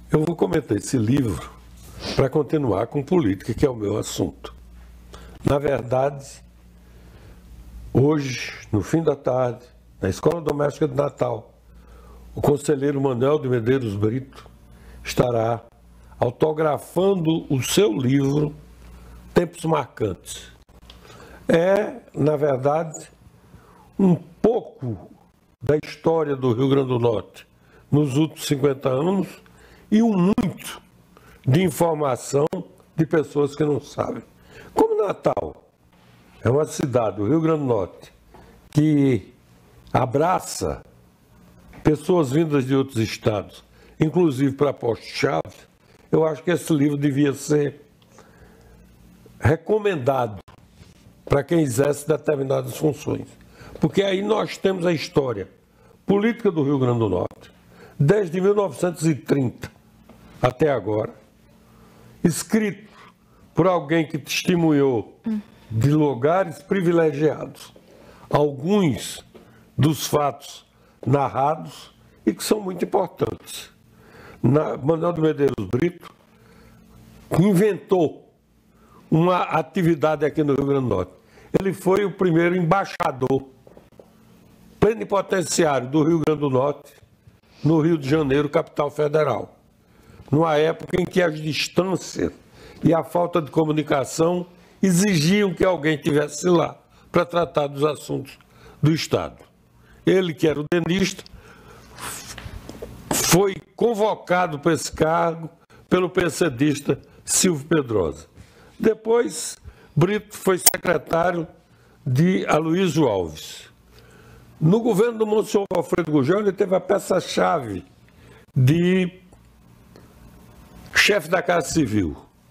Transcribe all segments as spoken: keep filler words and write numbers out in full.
Eu vou comentar esse livro para continuar com política, que é o meu assunto. Na verdade, hoje, no fim da tarde, na Escola Doméstica de Natal, o conselheiro Manuel de Medeiros Brito estará autografando o seu livro Tempos Marcantes. É, na verdade, um pouco da história do Rio Grande do Norte nos últimos cinquenta anos e um muito de informação de pessoas que não sabem. Como Natal é uma cidade do Rio Grande do Norte que abraça pessoas vindas de outros estados, inclusive para Posto-Chave, eu acho que esse livro devia ser recomendado para quem exerce determinadas funções. Porque aí nós temos a história política do Rio Grande do Norte, desde mil novecentos e trinta até agora, escrito por alguém que testemunhou de lugares privilegiados alguns dos fatos narrados e que são muito importantes. Na, Manuel de Medeiros Brito inventou uma atividade aqui no Rio Grande do Norte. Ele foi o primeiro embaixador plenipotenciário do Rio Grande do Norte no Rio de Janeiro, capital federal, numa época em que as distâncias e a falta de comunicação exigiam que alguém estivesse lá para tratar dos assuntos do Estado. Ele, que era o tenista, foi convocado para esse cargo pelo PCdista Silvio Pedrosa. Depois, Brito foi secretário de Aloysio Alves. No governo do Monsenhor Alfredo Gurgel, ele teve a peça-chave de chefe da Casa Civil.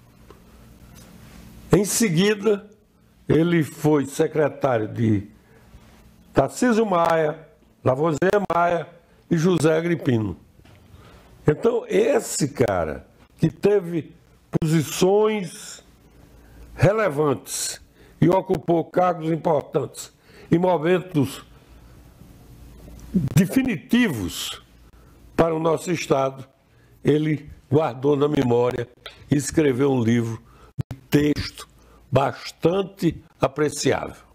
Em seguida, ele foi secretário de Tarcísio Maia, Lavoisier Maia e José Agripino. Então, esse cara que teve posições relevantes e ocupou cargos importantes em momentos definitivos para o nosso Estado, ele guardou na memória e escreveu um livro de texto bastante apreciável.